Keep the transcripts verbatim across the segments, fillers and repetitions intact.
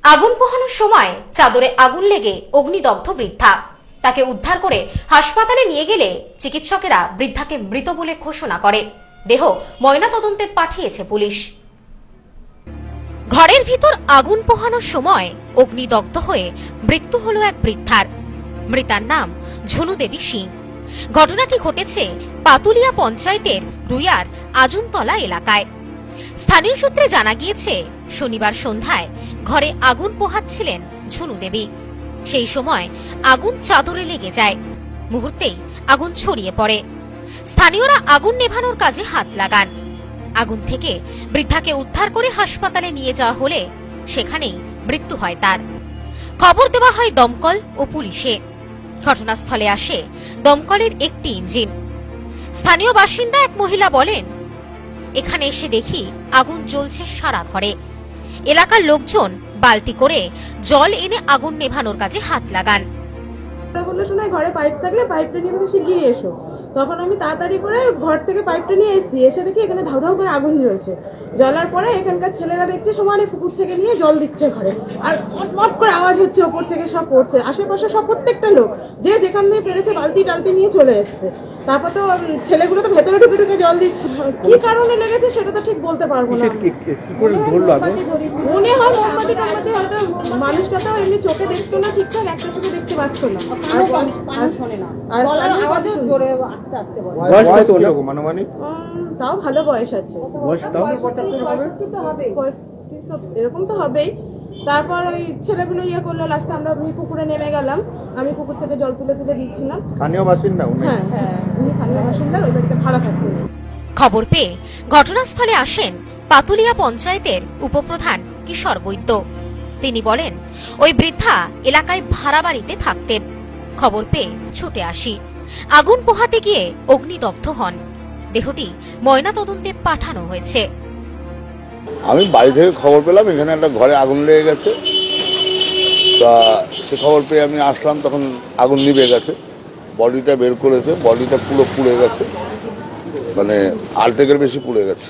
আগুন পোহানোর সময় চাদরে আগুন লেগে অগ্নিদগ্ধ বৃদ্ধা। তাকে উদ্ধার করে হাসপাতালে নিয়ে গেলে চিকিৎসকেরা বৃদ্ধাকে মৃত বলে ঘোষণা করে। দেহ ময়নাতদন্তে পাঠিয়েছে পুলিশ। ঘরের ভিতর আগুন পোহানোর সময় অগ্নিদগ্ধ হয়ে মৃত্যু হলো এক বৃদ্ধার। মৃতার নাম ঝুনু দেবী সিং। ঘটনাটি ঘটেছে পাতুলিয়া পঞ্চায়েতের রুইয়ার আজুনতলা এলাকায়। স্থানীয় সূত্রে জানা গিয়েছে, শনিবার সন্ধ্যায় ঘরে আগুন পোহাচ্ছিলেন ঝুনু দেবী। সেই সময় আগুন চাদরে লেগে যায়। মুহূর্তেই আগুন ছড়িয়ে পড়ে। স্থানীয়রা আগুন নেভানোর কাজে হাত লাগান। আগুন থেকে বৃদ্ধাকে উদ্ধার করে হাসপাতালে নিয়ে যাওয়া হলে সেখানেই মৃত্যু হয় তার। খবর দেওয়া হয় দমকল ও পুলিশে। ঘটনাস্থলে আসে দমকলের একটি ইঞ্জিন। স্থানীয় বাসিন্দা এক মহিলা বলেন, এখানে এসে দেখি আগুন জ্বলছে সারা ঘরে। এলাকার লোকজন বালতি করে জল এনে আগুন নেভানোর কাজে হাত লাগান। বললো শোনায় ঘরে পাইপ থাকলে পাইপটা নিয়ে তুমি শিগগিরই এসো। তখন আমি তাড়াতাড়ি করে ঘর থেকে পাইপটা নিয়ে এসেছি। এসে দেখি এখানে ধাউ ধাউ করে আগুন জ্বলছে। জ্বলার পরে এখানকার ছেলেরা দেখছে সমানে পুকুর থেকে নিয়ে জল দিচ্ছে ঘরে, আর মট করে আওয়াজ হচ্ছে, ওপর থেকে সব পড়ছে। আশেপাশে সব প্রত্যেকটা লোক যে যেখান থেকে পেরেছে বালতি টালতি নিয়ে চলে এসছে। তারপর তো ছেলেগুলো তো ভেতরে ঢুকে ঢুকে জল দিচ্ছে। কি কারণে লেগেছে সেটা তো ঠিক বলতে পারবো না। মনে হয় মোমবাতি টোমবাতি, হয়তো মানুষটা তো এমনি চোখে দেখতো না ঠিকঠাক, একটা চোখে দেখতে পাচ্ছ না। তাও ভালো বয়স আছে, এরকম তো হবেই। তারপর ওই ছেলেগুলো ইয়ে করলো, লাস্টে আমরা আমি পুকুরে নেমে গেলাম। আমি পুকুর থেকে জল তুলে তুলে দিচ্ছিলাম। স্থানীয় বাসিন্দা? হ্যাঁ হ্যাঁ, উনি স্থানীয় বাসিন্দা, ওই বাড়িতে ভাড়া থাকতেন। খবর পেয়ে ঘটনাস্থলে আসেন পাতুলিয়া পঞ্চায়েতের উপপ্রধান কিশোর বৈদ্য। তিনি বলেন, ওই বৃদ্ধা এলাকায় ভাড়া বাড়িতে থাকতেন। খবর পেয়ে ছুটে আসি। আগুন পোহাতে গিয়ে অগ্নিদগ্ধ হন। দেহটি ময়নাতদন্তে পাঠানো হয়েছে। আমি বাড়ি থেকে খবর পেলাম এখানে একটা ঘরে আগুন লেগে গেছে। তা সে খবর পেয়ে আমি আসলাম, তখন আগুন নিভে গেছে। বডিটা বের করেছে, বডিটা পুরো পুড়ে গেছে, মানে আর্ধেকের বেশি পুড়ে গেছে।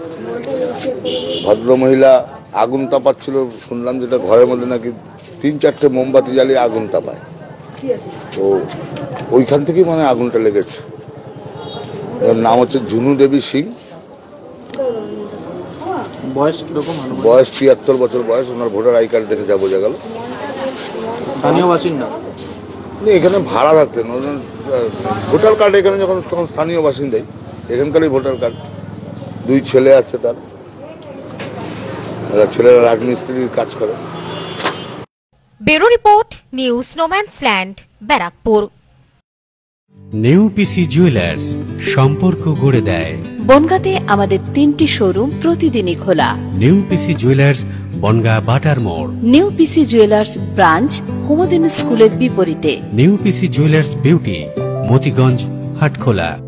ভদ্র মহিলা আগুন তাপাচ্ছিল, শুনলাম যেটা ঘরের মধ্যে নাকি তিন চারটে মোমবাতি জ্বালিয়ে আগুন তাপায়। তো ওইখান থেকেই মানে আগুনটা লেগেছে। এর নাম হচ্ছে ঝুনু দেবী সিং। বয়স কিরকম? বয়স তিয়াত্তর বছর বয়স। ওনার ভোটার আই কার্ড দেখে যা বোঝা গেল। স্থানীয় বাসিন্দা? এখানে ভাড়া থাকতেন। ভোটার কার্ড এখানে যখন তখন স্থানীয় বাসিন্দাই, এখানকারই ভোটার কার্ড। দুই ছেলে আছে তার, এরা ছেলেরা রাজমিস্ত্রির কাজ করে। Bureau report, news no man's land, Barrackpore. নেউপিসি জুয়েলার্স, সম্পর্ক গড়ে দেয়। বনগাঁতে আমাদের তিনটি শোরুম প্রতিদিনই খোলা। নেউপিসি জুয়েলার্স, বনগাঁ বাটার মোড়। নেউপিসি জুয়েলার্স ব্রাঞ্চ কুমদিন স্কুলের বিপরীতে। নেউপিসি জুয়েলার্স বিউটি, মতিগঞ্জ, হাটখোলা।